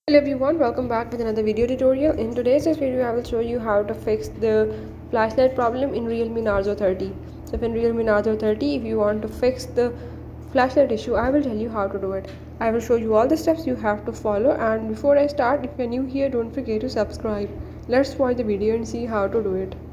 Hello everyone, welcome back with another video tutorial. In today's video, I will show you how to fix the flashlight problem in Realme Narzo 30. So if in Realme Narzo 30, if you want to fix the flashlight issue, I will tell you how to do it. I will show you all the steps you have to follow, and before I start, if you're new here, don't forget to subscribe. Let's watch the video and see how to do it.